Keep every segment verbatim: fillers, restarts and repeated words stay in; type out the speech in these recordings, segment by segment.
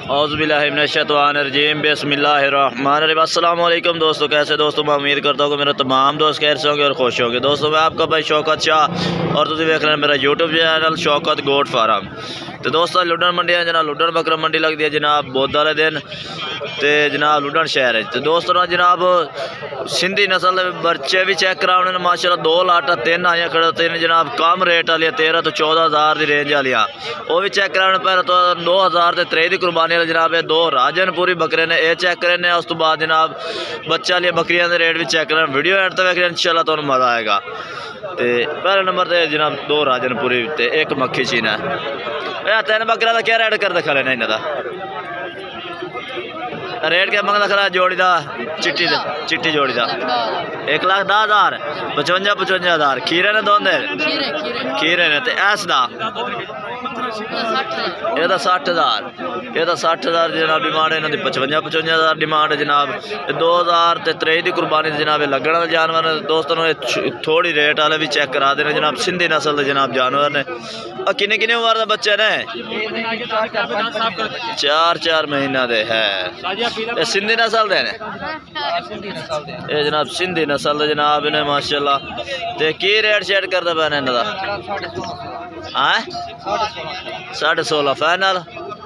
औज़ुबिल्लाहिमिनश्शैतानिर्रजीम बिस्मिल्लाहिर्रहमानिर्रहीम। अस्सलाम वालेकुम दोस्तों, कैसे दोस्तों मैं उम्मीद करता हूँ कि मेरे तमाम दोस्त खैर से होंगे और खुश होंगे। दोस्तों मैं आपका भाई शौकत शाह और तुम देख रहे हैं मेरा YouTube channel Shaukat goat farm. तो दोस्तों लुडन मंडी है जनाब, लुडन बकरा मंडी लगती है जनाब बुध वाले दिन तो जनाब लुडन शहर है। तो दोस्तों ना जनाब सिंधी नस्ल बच्चे भी चेक कराने ने माशाल्लाह दो लाटा तीन आइया खड़े तीन जनाब कम रेट वाली तेरह तो चौदह हज़ार की रेंज वाली वो भी चेक कराने पहले तो दो हज़ार के त्रे की कुर्बानी वाले जनाब दो राजनपुरी बकरे ने ये चेक करे ने। उस तो बाद जनाब बच्चे वाली बकरियां के रेट भी चेक करें। वीडियो एंड तक वेख इंशाल्लाह तो मज़ा आएगा। तो पहले नंबर पर जनाब दो राजनपुरी ते एक मक्खी चीना है। तीन बकरा का क्या रेट कर दिखा लेना इन्हों का रेट क्या मंगता खरा जोड़ी का चिट्टी चिट्टी जोड़ी का एक लाख दस हज़ार पचवंजा पचवंजा हज़ार खीरे ने दोनों खीरे ने ऐस का ये तो सठ हज़ार ये तो सठ हज़ार जनाब डिमांड है इन्होंने पचवंजा पचवंजा हज़ार डिमांड है जनाब। दो हज़ार तो त्रे की कुर्बानी जनाब लगने वाले जानवर ने दोस्तों थोड़ी रेट वाले भी चेक करा देने जनाब सिंधी नस्ल के जनाब जानवर ने। और किन्ने किन्ने उम्र के बच्चे ने चार चार महीना दे है सिंधी नस्ल दे ये जनाब सिंधी नस्ल दे जनाब ने माशाल्लाह। ते की रेट शेट करते पे ने इन्हों का साढ़े सोलह फाइनल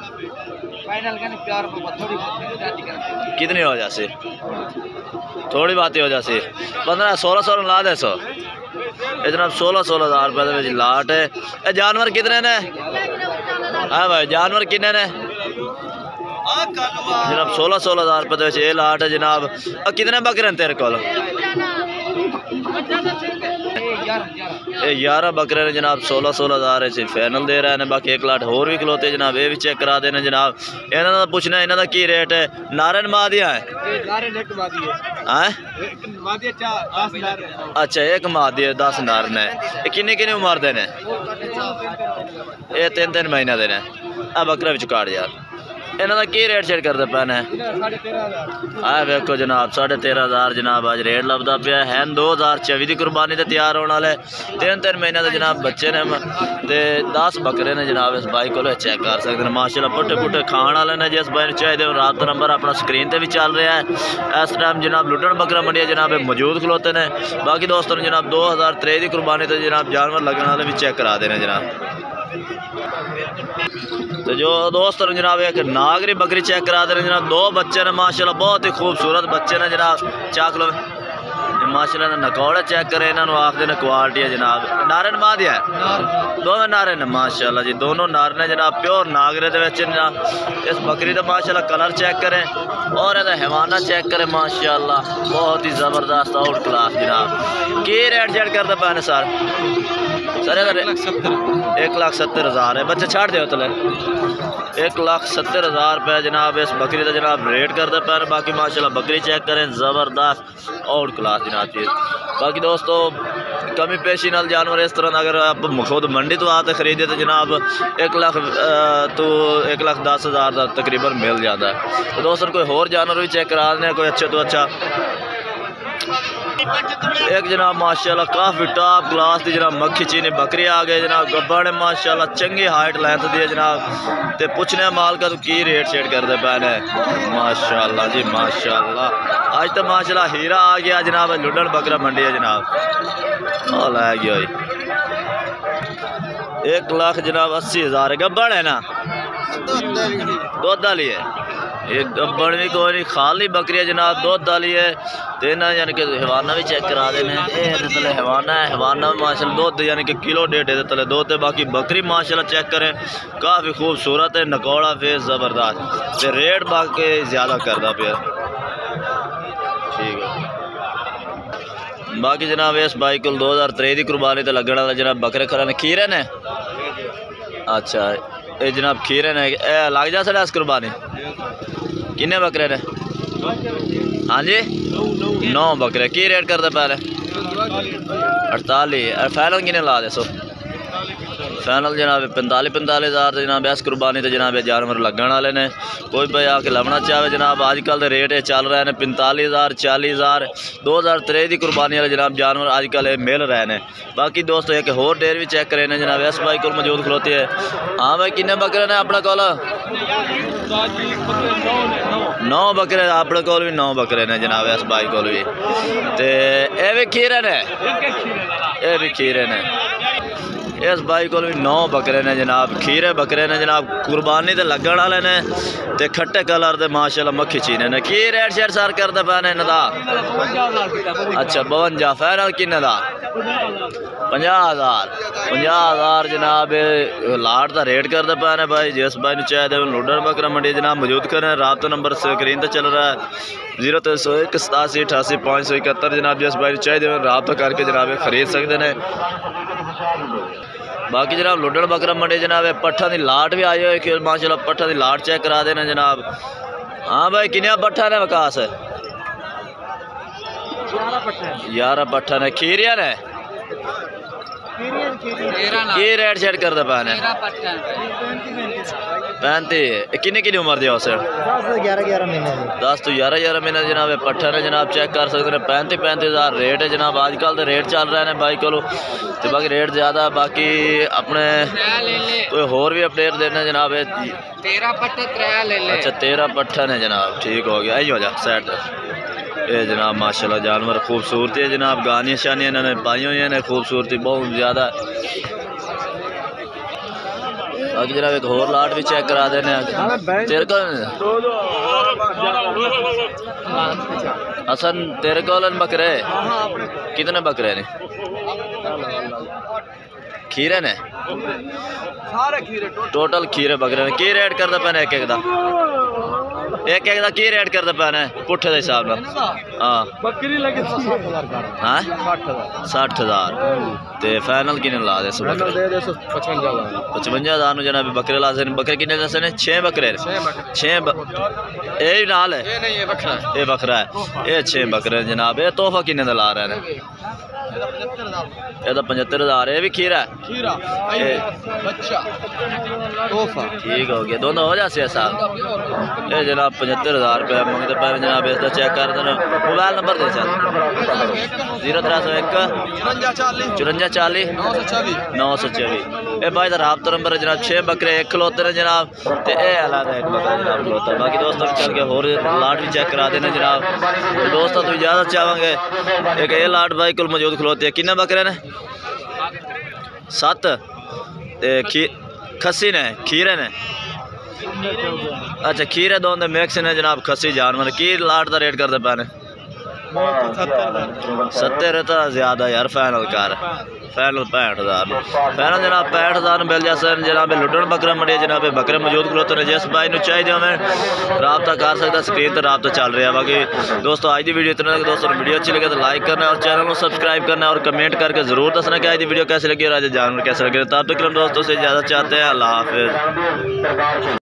कितनी हो जासी थोड़ी बात ही हो जासी पंद्रह सोलह सोलह ला दे सौ ये जनाब सोलह सोलह हज़ार रुपये लाट है। ये जानवर कितने ने हाँ भाई जानवर कितने ने जनाब सोलह सोलह हज़ार रुपये ये लाट है जनाब। और कितने बकरे तेरे को ग्यारह बकरे ने जनाब सोलह सोलह हज़ार है फाइनल दे रहे हैं। बाकी एक लाट होर भी खलोते जनाब ये भी चेक करा देने जनाब। इन्हों का पूछना इन्हों का की रेट है नारन मादिया है अच्छा एक मादी दस नारन है किन्नी किन्नी उम्र दे ने ये तीन तीन महीने दे ने आ बकरा भी काट यार इन्हों का की रेट शेट करते पैन है आ वेखो जनाब साढ़े तेरह हज़ार जनाब अज रेट लभदा पाया है। दो हज़ार चौबी की कुर्बानी तो तैयार होने वाले तीन तीन महीने के जनाब बच्चे ने ते दस बकरे ने जनाब इस बाई को चेक कर सकते हैं माशाल्लाह पुट्ठे पुट्ठे खाने वाले ने जिस बाई चाहिए रात नंबर अपना स्क्रीन पर भी चल रहा है इस टाइम जनाब लुडन बकरा मंडी जनाब मौजूद खलोते हैं। बाकी दोस्तों ने जनाब दो हज़ार त्रे की कुर्बानी तो जनाब जानवर लगने वाले भी चेक करा देने जनाब। तो जो दोस्तों जनाब एक नागरी बकरी चेक करा दे जनाब दो बच्चे ने माशाल्लाह बहुत ही खूबसूरत बच्चे ने जनाब चाक लो माशाल्लाह नकौड़े चेक करे इन्होंने आखते ने क्वालिटी है जनाब। नारे माद है दोनों नारे ने माशाल्लाह जी दोनों नारे ने जनाब प्योर नागरे दे जनाब। इस बकरी का माशाल्लाह कलर चेक करें और यदा हैवाना चेक करें माशाल्लाह बहुत ही ज़बरदस्त आउट क्लास जनाब। की रेट शेट करते पैने सर सर एक लाख सत्तर हज़ार है बच्चे छाड़ दो तले एक लाख सत्तर हज़ार रुपये जनाब इस बकरी का जनाब रेट करते पैर। बाकी माशाल्लाह बकरी चेक करें ज़बरदस्त आउट क्लास जनाब चीज़। बाकी दोस्तों कमी पेशी नाल जानवर इस तरह अगर आप खुद मंडी तो आते खरीदे तो जनाब एक लाख तो एक लाख दस हज़ार का तकरीबन मिल जाता है। तो दोस्तों कोई होर जानवर भी चेक करा दें कोई अच्छे तो अच्छा एक जनाब माशाल्लाह काफ़ी टॉप क्लास की जनाब मक्खी चीनी बकरी आ गए जनाब गब्बड़ ने माशाल्लाह चंगी हाइट लेंथ दी है जनाब। तो पूछने माल का तो की रेट शेट करते पैने माशाल्लाह जी माशाल्लाह। आज तो माशाल्लाह हीरा आ गया जनाब लुडन बकरा मंडी है जनाब और लै गया एक लाख जनाब अस्सी हज़ार गब्बड़ है ना दुध वाली है एक गब्बड़ भी कोई नहीं खाली बकरी है जनाब दुध वाली है। तेना यानी कि हवाना भी चेक करा देने तले हवाना है हवाना माशाल्लाह दुध यानी कि किलो डेढ़ है तले दो। बाकी बकरी माशाल्लाह चेक करें काफ़ी खूबसूरत है नकौड़ा फेस ज़बरदस्त तो रेट बाकी ज़्यादा करता पे ठीक है। बाकी जनाब इस बाइक को दो हज़ार त्रे की कुर्बानी तो लगने वाला जनाब बकरे खरा ने खीरे ने अच्छा ये जनाब खीरे ने लग जा साढ़े इस कुर्बानी किन्ने बकरे ने हाँ जी नौ बकरे की रेट करते पहले अड़ताली फाइनल किन्ने ला दे सो फाइनल जनाब पैंताली पैंताली हज़ार जनाब इस कुर्बानी तो जनाब जानवर लगन वाले ने। कोई भाई आके लवना चाहे जनाब अजकल के रेट चल रहे हैं पैंताली हज़ार चाली हज़ार दो हज़ार त्रे की कुर्बानी वाले जनाब जानवर अजकल मिल रहे हैं। बाकी दोस्तों एक होर डेयर भी चेक करे ने जनाब इस भाई को मौजूद खलोती है। हाँ भाई किन्ने बकरे ने अपने कोल? नौ बकरे अपने कोल भी नौ बकरे ने जनाब इस भाई को भी। तो ये भी खीरे ने ये भी खीरे ने इस भाई को भी नौ बकरे ने जनाब खीरे बकरे ने जनाब कुर्बानी तो लगन वाले ने ते खट्टे कलर दे माशाल्लाह मक्खी चीने ने। की रेट शेट सर करते पे ने इनका? अच्छा बवंजा फाइनल किन्ने दा? पंजाह हज़ार पंजाह हज़ार जनाब लाट का रेट करते पे ने भाई। जिस भाई ने चाहिए लुडर बकरा मंडी जनाब मौजूद करें। राबता नंबर स्क्रीन पर चल रहा है जीरो तीन सौ एक सतासी अठासी पाँच सौ इकहत्तर जनाब जिस भाई ने चाहिए राबता करके जनाब खरीद सकते हैं। बाकी जनाब लुडन बकरा मंडी जनाब पट्ठा की लाट भी आई हुई माशाल्लाह पट्ठा की लाट चेक करा देना जनाब। हाँ भाई किन्ने पट्ठा ने विकास? यार पट्ठा ने खीरिया ने की रेट शेट करते पे ने? पैंती किन्नी किन्नी उम्र दिया उस दस तो ग्यारह ग्यारह महीने जनाब पट्ठा ने जनाब चेक कर सकते हैं। पैंती पैंती हज़ार रेट है जनाब अजकल तो रेट चल रहे हैं भाई को। तो बाकी रेट ज़्यादा बाकी अपने कोई होर भी अपडेट देना जनाब। तेरह पट्ठा त्रै ले ले। अच्छा तेरह पट्ठा ने जनाब ठीक हो गया। आई हो जा साइड ये जनाब माशाल्लाह जानवर खूबसूरती है जनाब। गानियाँ शानियाँ इन्होंने पाई हुई हैं खूबसूरती बहुत ज़्यादा। बाकी जनाब एक होर लाट भी चेक करा देने तेरे को हसन तेरे को बकरे कितने बकरे ने? खीरे ने सारे खीरे टोटल खीरे बकरे ने। की रेट करते पे एक एक दा एक एक दा की रेट करते पे पुट्ठे के हिसाब नाल? हाँ बकरी लगे हाँ साठ हज़ार ते फाइनल किन्ने ला दे? पचवंजा हज़ार जनाब बकरे ला सकते। बकरे किन्ने दसे ने? छे बकरे छे यही नाल है ये बकरा है ये छे बकरे जनाब। ये तोहफा किन्ने दा ला रहे हैं? ये तो पचहत्तर हज़ार ये भी खीरा ठीक हो गया दोनों हो जाते साहब। ये जनाब पचहत्तर हज़ार रुपये मंगते पे जनाब इसका चेक कर देना। मोबाइल नंबर दे सर जीरो त्रै सौ एक चुरंजा चाली नौ सौ चौबी। ये भाई का राबता नंबर है जनाब। छे बकरे एक खलोते ने जनाब तो यह अलग एक बकरा जनाब खलोता। बाकी दोस्तों चल के होर लाट भी चेक करा देना जनाब। तो दोस्तों तो इजाज़त चाहेंगे एक ये लाट भाई को मौजूद खलोती है। किन्ने बकरे ने? सत्त खी खस्सी ने खीरे ने अच्छा खीरे दोनों मिक्स ने जनाब खस्सी जानवर। की लाट का रेट करते पे ने? सत्तर तो ज़्यादा यार फाइनल कर फाइनल पैंठ हज़ार फाइनल जनाब पैंठ हज़ार मिल जाते जनाब। लुडन बकरा मंडी जनाब बकरे मौजूद खलोते हैं। जिस भाई ने चाहिए हमें राबता कर सकता स्क्रीन पर राबता चल रहा है। बाकी दोस्तों आज की वीडियो इतना तक दोस्तों वीडियो अच्छी लगे तो लाइक करना और चैनल को सब्सक्राइब करना और कमेंट करके ज़रूर दसना कि आज की वीडियो कैसे लगी और आज जानवर कैसे लगे। तब तक हम दोस्तों से इजाज़त चाहते हैं। अल्लाह हाफिज़।